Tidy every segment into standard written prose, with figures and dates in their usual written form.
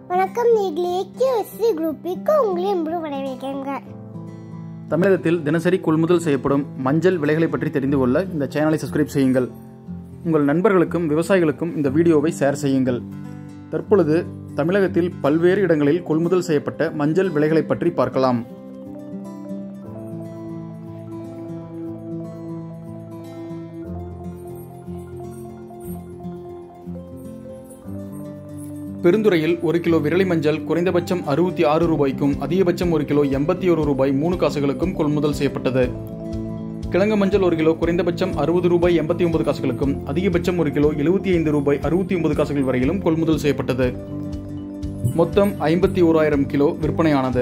வணக்கம் நேயர்களே, QSC குரூப்பிற்கு உங்களை அன்புடன் வரவேற்கிறேன். தமிழகத்தில் தினசரி கொள்முதல் செய்யப்படும் மஞ்சள் விலைகளை பற்றி தெரிந்து கொள்ள இந்த சேனலை சப்ஸ்கிரைப் செய்யுங்கள். உங்கள் நண்பர்களுக்கும் விவசாயிகளுக்கும் இந்த வீடியோவை ஷேர் செய்யுங்கள். தற்பொழுது தமிழகத்தில் பல்வேறு இடங்களில் கொள்முதல் செய்யப்பட்ட மஞ்சள் விலைகளை பற்றி பார்க்கலாம். பெருந்துறையில் 1 கிலோ விரலி மஞ்சள் குறைந்தபட்சம் 66 ரூபாய்க்கும் அதிகபட்சம் 1 கிலோ 81 ரூபாய் 3 காசுகளுக்கும் கொள்முதல் செய்யப்பட்டது. கிழங்கு மஞ்சள் 1 கிலோ குறைந்தபட்சம் 60 ரூபாய் 89 காசுகளுக்கும் அதிகபட்சம் 1 கிலோ 75 ரூபாய் 69 காசுகள் வரையிலும் கொள்முதல் செய்யப்பட்டது. மொத்தம் 51,000 கிலோ விற்பனையானது.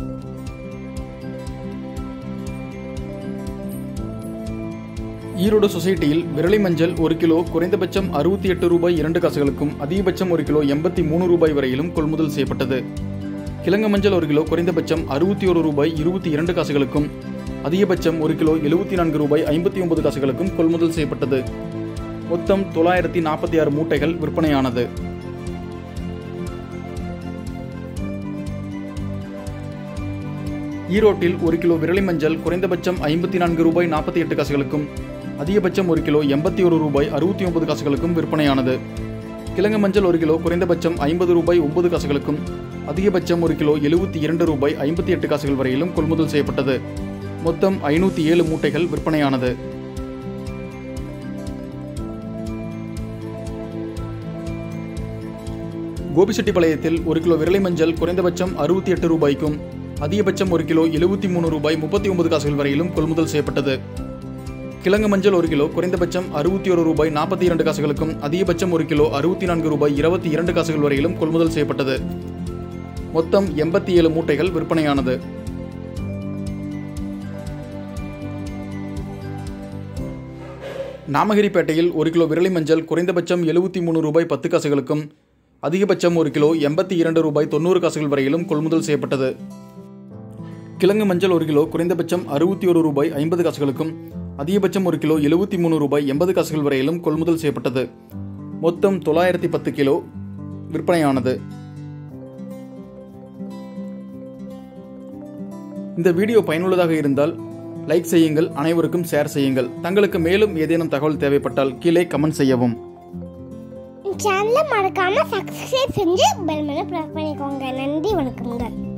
ஈரோடு சொசைட்டியில் விரலி மஞ்சள் 1 கிலோ குறைந்தபட்சம் 68 ரூபாய் 2 காசுகளுக்கும் அதிகபட்சம் 1 கிலோ 83 ரூபாய் வரையிலும் கொள்முதல் செய்யப்பட்டது. கிழங்கு மஞ்சள் 1 கிலோ குறைந்தபட்சம் 61 ரூபாய் 22 காசுகளுக்கும் அதிகபட்சம் 1 கிலோ 74 ரூபாய் 59 காசுகளுக்கும் கொள்முதல் செய்யப்பட்டது. மொத்தம் 946 மூட்டைகள் விற்பனையானது. ஈரோட்டில் 1 கிலோ விரலி மஞ்சள் குறைந்தபட்சம் 54 ரூபாய் 48 காசுகளுக்கும் அதிகபட்சம் 1 கிலோ 81 ரூபாய் 69 காசுகளுக்கும் விற்பனையானது. கிழங்கு மஞ்சள் 1 கிலோ குறைந்தபட்சம் 50 ரூபாய் 9 காசுகளுக்கும் அதிகபட்சம் 1 கிலோ 72 ரூபாய் 58 காசுகள் வரையிலும் கொள்முதல் செய்யப்பட்டது. மொத்தம் 507 மூட்டைகள் விற்பனையானது. கோபிச்செட்டிப்பாளையத்தில் 1 கிலோ விரலி மஞ்சள் குறைந்தபட்சம் 68 ரூபாய்க்கும் அதிகபட்சம் 1 கிலோ 73 ரூபாய் 39 காசுகள் வரையிலும் கொள்முதல் செய்யப்பட்டது. கிழங்கு மஞ்சள் 1 கிலோ குறைந்தபட்சம் 61 ரூபாய் 42 காசுகளுக்கும் அதிகபட்சம் 1 கிலோ 64 ரூபாய் 22 காசுகள் வரையிலும் கொள்முதல் செய்யப்பட்டது. மொத்தம் 87 மூட்டைகள் விற்பனையானது. நாமகிரிப்பேட்டையில் 1 கிலோ விரலி மஞ்சள் குறைந்தபட்சம் 73 ரூபாய் 10 காசுகளுக்கும் அதிகபட்சம் 1 கிலோ 82 ரூபாய் 90 காசுகள் வரையிலும் கொள்முதல் செய்யப்பட்டது. கிழங்கு மஞ்சள் 1 கிலோ குறைந்தபட்சம் 61 ரூபாய் 50 காசுகளுக்கும் அதிகபட்சம் 1 கிலோ 73 ரூபாய் 80 காசுகள் வரையிலும் கொள்முதல் செய்யப்பட்டது. மொத்தம் 910 கிலோ விற்பனையானது. இந்த வீடியோ பயனுள்ளதாக இருந்தால் லைக் செய்யுங்கள், அனைவருக்கும் ஷேர் செய்யுங்கள். தங்களுக்கு மேலும் ஏதேனும் தகவல் தேவைப்பட்டால் கீழே கமெண்ட் செய்யவும். சேனலை மறக்காம சப்ஸ்கிரைப் செஞ்சு பெல் பட்டனை பிரஸ் பண்ணிக்கோங்க. நன்றி, வணக்கம்ங்க.